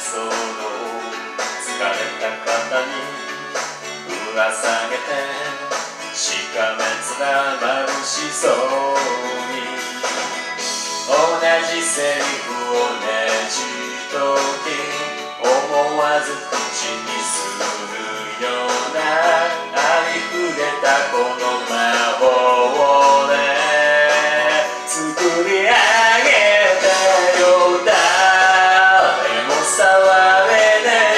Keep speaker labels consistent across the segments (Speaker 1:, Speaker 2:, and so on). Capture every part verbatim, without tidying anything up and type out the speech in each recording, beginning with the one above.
Speaker 1: ソードを疲れた方にぶら下げてしかめ面まぶしそうに同じセリフをねじとき思わず口にするようなありふれたこの魔法をね作り上げたよ誰も触れない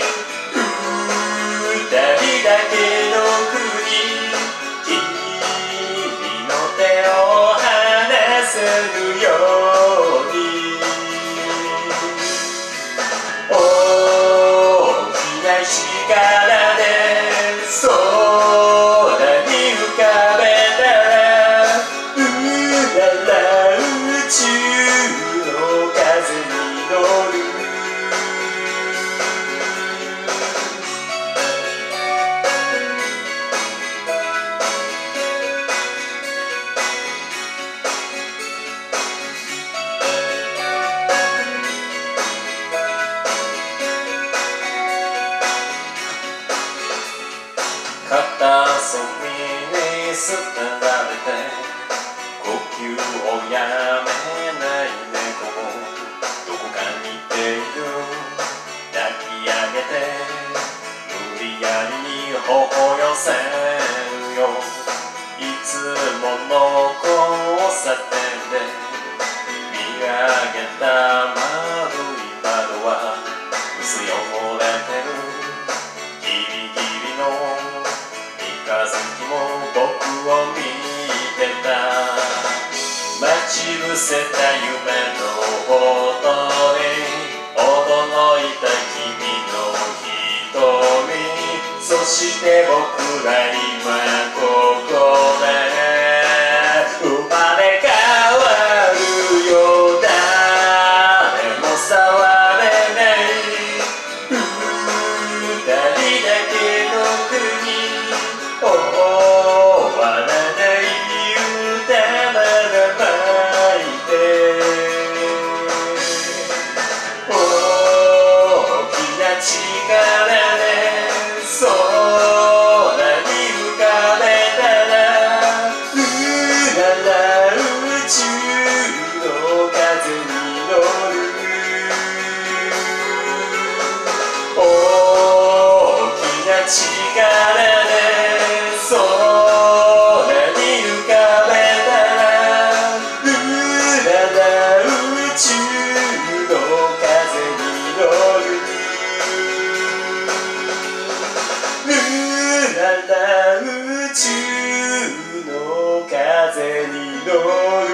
Speaker 1: 二人だけの国君の手を離せるように大きな力で空に浮かべたらうらら宇宙の風に乗る片隅に捨てられて呼吸をやめない猫もどこかにいている抱き上げて無理やりに微笑せるよいつもの交差点で見上げた丸い窓は薄汚れてるギリギリの三日月も僕を見てた待ち伏せた夢の音に驚いた君の瞳そして僕ら今ここで生まれ変わるよ誰も触れない二人だけの国終わらない歌まだ巻いて大きな力で空に浮かべたらうらら宇宙の風に乗る大きな力で空に浮かべたらうらら宇宙の風に乗るうらら宇宙の風に乗る